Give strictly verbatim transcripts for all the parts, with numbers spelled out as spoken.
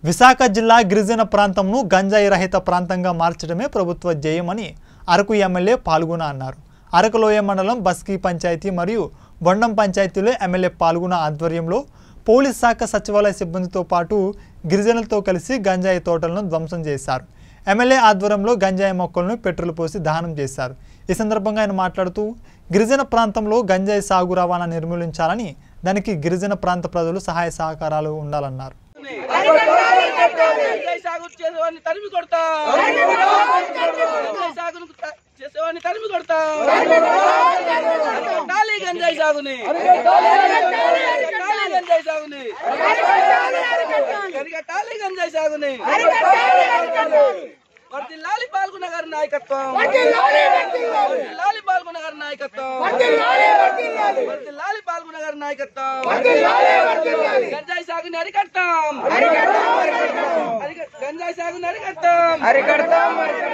విశాఖ జిల్లా గిరిజన ప్రాంతంను గంజాయి రహిత ప్రాంతంగా మార్చడమే ప్రభుత్వ ధ్యేయమని అరకు ఎమ్మెల్యే పాల్గొన అన్నారు. అరకులోయ మండలం బస్కీ పంచాయతీ మరియు బొండం పంచాయతీలో ఎమ్మెల్యే పాల్గొన ఆధ్వర్యంలో పోలీస్ శాఖ సచివాలయ సిబ్బందితో పాటు గిరిజనులతో కలిసి గంజాయి తోటలను ధ్వంసం చేశారు. ఎమ్మెల్యే ఆధ్వర్యంలో గంజాయి మొక్కలను పెట్రోల్ పోసి దహనం చేశారు. ఈ సందర్భంగా ఆయన మాట్లాడుతూ గిరిజన ప్రాంతంలో గంజాయి సాగు రవాణా నిర్మూలించాలని, దానికి గిరిజన ప్రాంత ప్రజలు సహాయ సహకారాలు ఉండాలన్నారు. వర్ధిల్లాలి పాల్గొన గారి నాయకత్వం, వర్ధిల్లాలి పాల్గొన గారి నాయకత్వం, వర్ధిల్లాలి పాల్గొన గారి నాయకత్వం. గంజాయి సాగుని అరికడతాం, గంజాయి సాగుని అరికడతాం, అరికడతాం.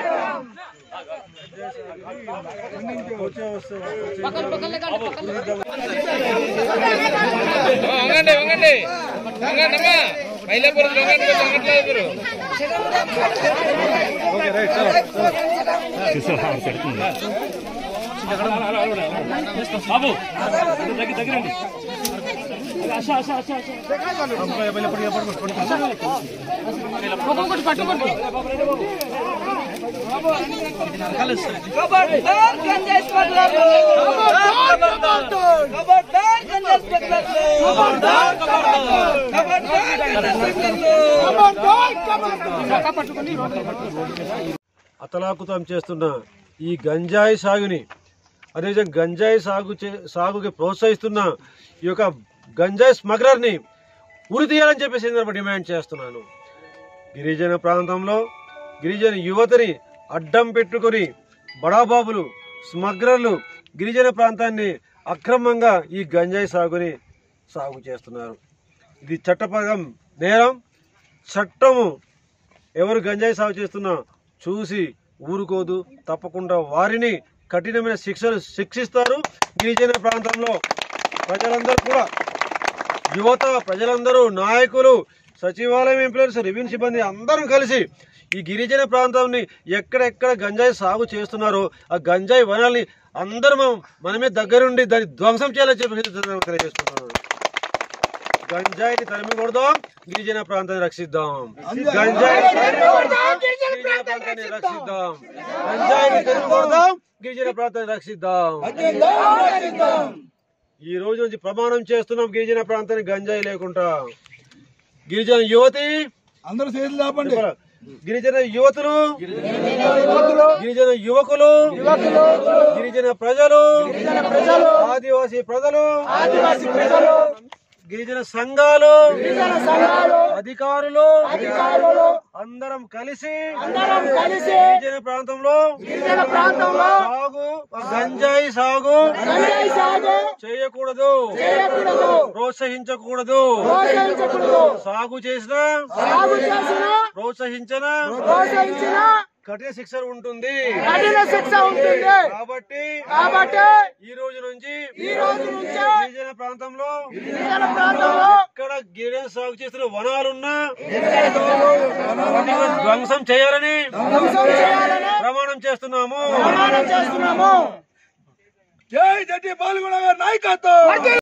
వంగండి వంగండి వంగండమ్మా, మైలాపురం వంగండి వంగట్లేదు. బాబు దగ్గర దగ్గరండి. ఖబర్దార్ గంజాయి స్మగ్లర్లు, ఖబర్దార్ గంజాయి స్మగ్లర్లు, ఖబర్దార్ ఖబర్దార్. అతలాకుతం చేస్తున్న ఈ గంజాయి సాగుని, అదేవిధంగా గంజాయి సాగు సాగుకి ప్రోత్సహిస్తున్న ఈ యొక్క గంజాయి స్మగ్లర్ని ఉరి తీయాలని చెప్పేసి సందర్భంగా డిమాండ్ చేస్తున్నాను. గిరిజన ప్రాంతంలో గిరిజన యువతని అడ్డం పెట్టుకొని బడాబాబులు స్మగ్లర్లు గిరిజన ప్రాంతాన్ని అక్రమంగా ఈ గంజాయి సాగుని సాగు చేస్తున్నారు. ఇది చట్టపరం నేరం. చట్టము ఎవరు గంజాయి సాగు చేస్తున్నా చూసి ఊరుకోదు. తప్పకుండా వారిని కఠినమైన శిక్షలు శిక్షిస్తారు. గిరిజన ప్రాంతంలో ప్రజలందరూ కూడా, యువత, ప్రజలందరూ, నాయకులు, సచివాలయం ఎంప్లాయీస్, రెవెన్యూ సిబ్బంది అందరం కలిసి ఈ గిరిజన ప్రాంతాన్ని ఎక్కడెక్కడ గంజాయి సాగు చేస్తున్నారో ఆ గంజాయి వనాల్ని అందరం మనమే దగ్గరుండి దాన్ని ధ్వంసం చేయాలని చెప్పి తెలియజేస్తున్నాను. గంజాయిని తరిమి కొడదాం, గిరిజన ప్రాంతాన్ని రక్షిద్దాం. గంజాయి గిరిజన ప్రాంతాన్ని రక్షిద్దాం. గంజాయిని తరిమి కొడదాం, గిరిజన ప్రాంతాన్ని రక్షిద్దాం. ఈ రోజు నుంచి ప్రమాణం చేస్తున్నాం, గిరిజన ప్రాంతాన్ని గంజాయి లేకుండా. గిరిజన యువతి అందరూ చేతులు ఆపండి. గిరిజన యువతులు, గిరిజన యువకులు, గిరిజన ప్రజలు, ఆదివాసీ ప్రజలు, గిరిజన సంఘాలు, అధికారులు అందరం కలిసి గిరిజన ప్రాంతంలో సాగు గంజాయి సాగు చేయకూడదు, ప్రోత్సహించకూడదు. సాగు చేసిన ప్రోత్సహించిన కఠిన శిక్ష ఉంటుంది. కాబట్టి ఈ రోజు నుంచి గిరిజన ప్రాంతంలో ఎక్కడ గిరిజన సాగు చేస్తున్న వనాలున్నా ధ్వంసం చేయాలని ప్రమాణం చేస్తున్నాము. జై జటి పాల్గొన నాయకత్వం.